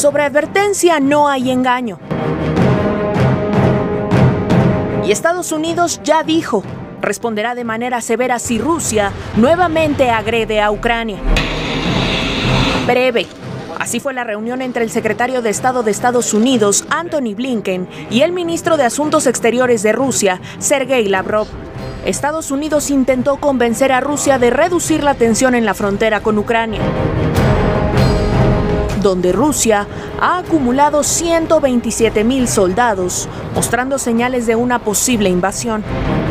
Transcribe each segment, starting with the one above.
sobre advertencia no hay engaño. Y Estados Unidos ya dijo, responderá de manera severa si Rusia nuevamente agrede a Ucrania. Breve. Así fue la reunión entre el secretario de Estado de Estados Unidos, Antony Blinken, y el ministro de Asuntos Exteriores de Rusia, Sergei Lavrov. Estados Unidos intentó convencer a Rusia de reducir la tensión en la frontera con Ucrania, donde Rusia ha acumulado 127,000 soldados, mostrando señales de una posible invasión.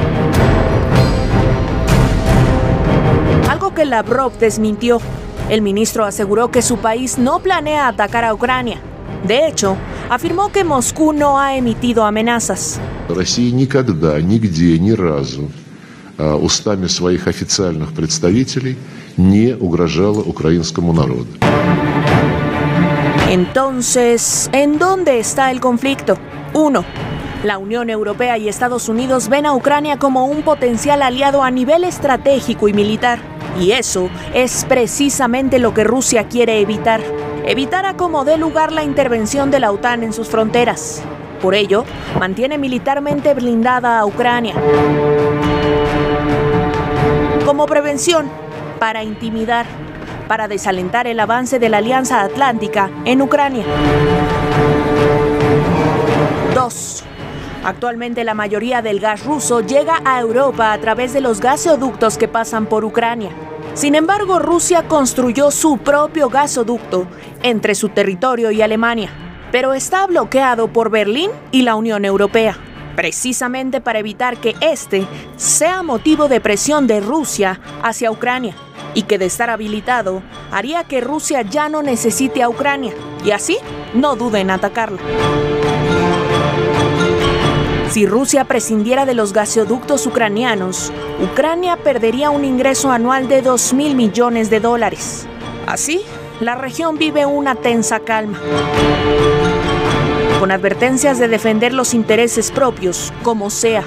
Algo que Lavrov desmintió. El ministro aseguró que su país no planea atacar a Ucrania. De hecho, afirmó que Moscú no ha emitido amenazas. Россия никогда, нигде, ни разу устами своих официальных представителей не угрожала украинскому народу. Entonces, ¿en dónde está el conflicto? 1. La Unión Europea y Estados Unidos ven a Ucrania como un potencial aliado a nivel estratégico y militar. Y eso es precisamente lo que Rusia quiere evitar. Evitar a como dé lugar la intervención de la OTAN en sus fronteras. Por ello, mantiene militarmente blindada a Ucrania. Como prevención, para intimidar, para desalentar el avance de la Alianza Atlántica en Ucrania. 2. Actualmente la mayoría del gas ruso llega a Europa a través de los gasoductos que pasan por Ucrania. Sin embargo, Rusia construyó su propio gasoducto entre su territorio y Alemania, pero está bloqueado por Berlín y la Unión Europea, precisamente para evitar que este sea motivo de presión de Rusia hacia Ucrania, y que de estar habilitado haría que Rusia ya no necesite a Ucrania, y así no dude en atacarla. Si Rusia prescindiera de los gasoductos ucranianos, Ucrania perdería un ingreso anual de $2,000 millones. Así, la región vive una tensa calma, con advertencias de defender los intereses propios, como sea.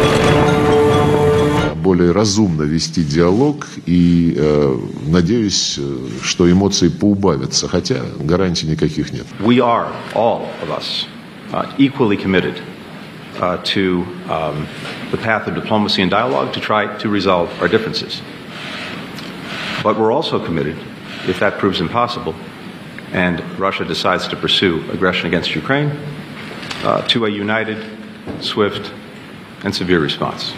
Более разумно вести диалог и надеюсь, что эмоции поубавятся, хотя гарантий никаких нет. We are, all of us, equally committed to the path of diplomacy and dialogue to try to resolve our differences. But we're also committed, if that proves impossible, and Russia decides to pursue aggression against Ukraine, to a united, swift, and severe response.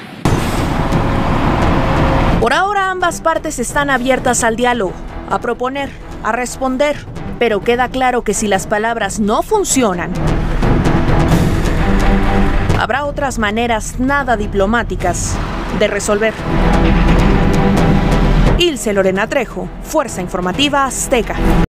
Por ahora ambas partes están abiertas al diálogo, a proponer, a responder, pero queda claro que si las palabras no funcionan, habrá otras maneras nada diplomáticas de resolver. Ilse Lorena Trejo, Fuerza Informativa Azteca.